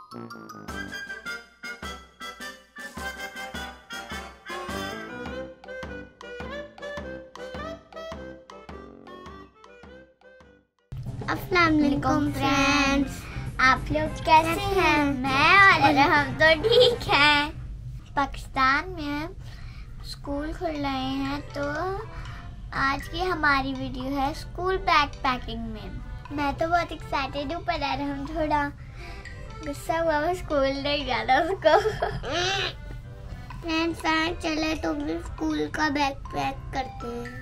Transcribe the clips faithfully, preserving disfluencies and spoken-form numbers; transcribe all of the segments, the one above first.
अस्सलाम वालेकुम फ्रेंड्स, आप लोग कैसे हैं? मैं और हम तो ठीक हैं। पाकिस्तान में स्कूल खुल रहे हैं तो आज की हमारी वीडियो है स्कूल बैग पैकिंग में। मैं तो बहुत एक्साइटेड हूँ, पर यार हम थोड़ा गुस्सा हुआ, वो स्कूल नहीं जाना उसको। फ्रेंड्स आज चले तो भी स्कूल का बैग पैक करते हैं।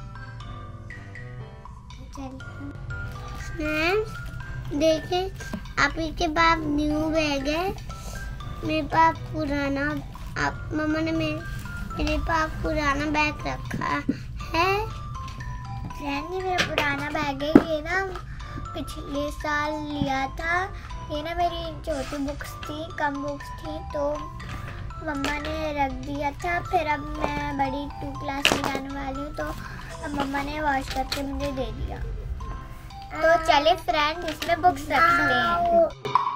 फ्रेंड्स देखें, आप के पास न्यू बैग है, मेरे पास पुराना, आप मम्मा ने मेरे मेरे पास पुराना बैग रखा है। फ्रेंड ये मेरा पुराना बैग है, ये ना पिछले साल लिया था। ये ना मेरी छोटी बुक्स थी, कम बुक्स थी, तो मम्मा ने रख दिया था। फिर अब मैं बड़ी टू क्लास में जाने वाली हूँ, तो अब मम्मा ने वॉश करके मुझे दे दिया। तो चले फ्रेंड इसमें बुक्स रखते हैं।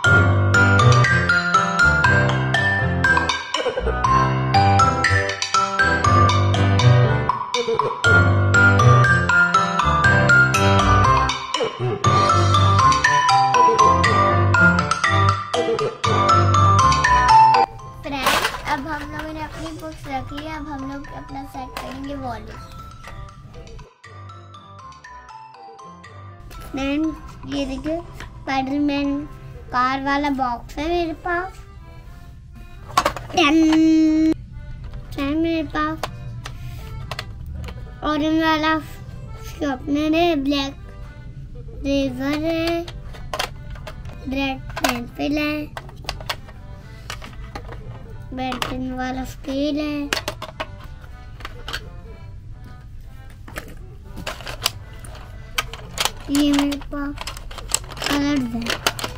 फ्रेंड्स अब हम लोगों ने अपनी बुक्स रख ली, अब हम लोग अपना सेट करेंगे वॉल्यूम। फ्रेंड ये देखिए स्पाइडरमैन कार वाला बॉक्स है मेरे पास। फ्रेंड मेरे पास ऑरेंज वाला शॉर्पनर है, ब्लैक रेजर है, रेड पेंसिल है, रेड पेन वाला स्केल है, ये मेरे पास कलर्स है।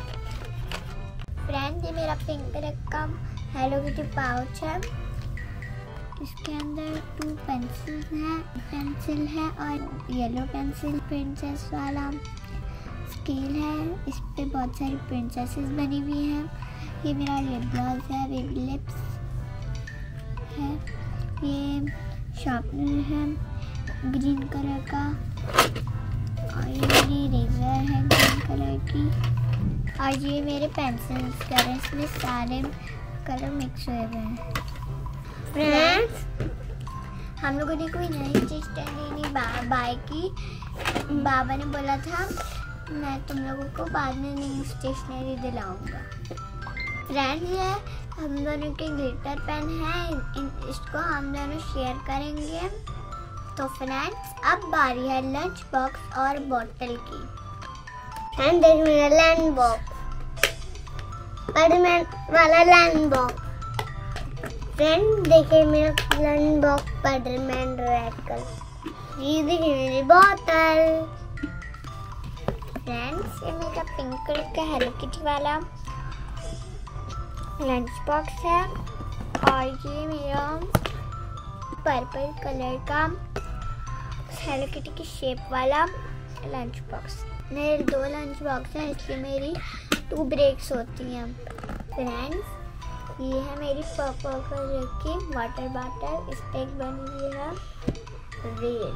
फ्रेंड ये मेरा पिंक कलर का हेलो किटी पाउच है, इसके अंदर टू पेंसिल हैं, पेंसिल है और येलो पेंसिल, प्रिंसेस वाला स्केल है, इस पे बहुत सारी प्रिंसेसेस बनी हुई हैं। ये मेरा लिप ग्लॉस है, बेबी लिप्स है, ये शार्पनर है ग्रीन कलर का, और ये मेरी रेजर है ग्रीन कलर की, और ये मेरे पेंसिल्स कलर, इसमें सारे कलर मिक्स हुए हुए हैं। फ्रेंड्स हम लोगों ने कोई नई चीज लेनी बा, बाय की बाबा ने बोला था मैं तुम लोगों को बाद में नई स्टेशनरी दिलाऊंगा। फ्रेंड्स ये हम दोनों के ग्लिटर पेन है, इन, इसको हम दोनों शेयर करेंगे। तो फ्रेंड्स अब बारी है लंच बॉक्स और बोतल की। फ्रेंड देख मेरा लंच बॉक्स, स्पाइडरमैन वाला लंच बॉक्स। फ्रेंड देखिए मेरा lunch box Spiderman red colour. ये देखिए मेरी बोतल। फ्रेंड्स ये मेरा पिंक कलर का हेलो किटी वाला लंच बॉक्स है, और ये मेरा पर्पल कलर का हेलो किटी की शेप वाला लंच बॉक्स। मेरे दो लंच बॉक्स हैं, इसलिए मेरी टू ब्रेक्स होती हैं। फ्रेंड्स ये है मेरी पर्पल कलर की वाटर बॉटल, इस पे एक बनी हुई है रेड।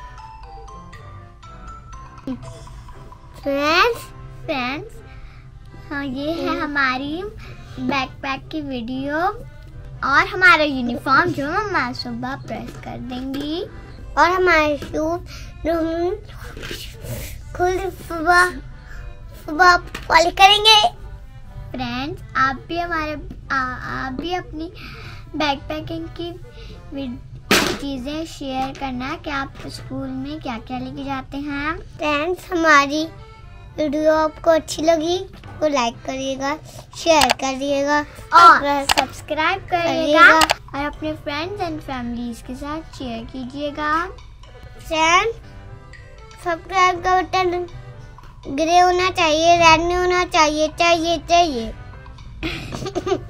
फ्रेंड्स फ्रेंड्स हाँ ये है हमारी बैकपैक की वीडियो, और हमारा यूनिफॉर्म जो मम्मा सुबह प्रेस कर देंगी, और हमारे शूज जो हम खुद सुबह सुबह पॉलिश करेंगे। फ्रेंड्स आप भी हमारे आ, आप भी अपनी बैकपैकिंग की चीज़ें शेयर करना कि आप स्कूल में क्या क्या लेके जाते हैं। फ्रेंड्स हमारी वीडियो आपको अच्छी लगी तो लाइक करिएगा, शेयर करिएगा और सब्सक्राइब करिएगा, और अपने फ्रेंड्स एंड फैमिलीज के साथ शेयर कीजिएगा। फ्रेंड्स सब्सक्राइब का बटन ग्रे होना चाहिए, रेड नहीं होना चाहिए चाहिए चाहिए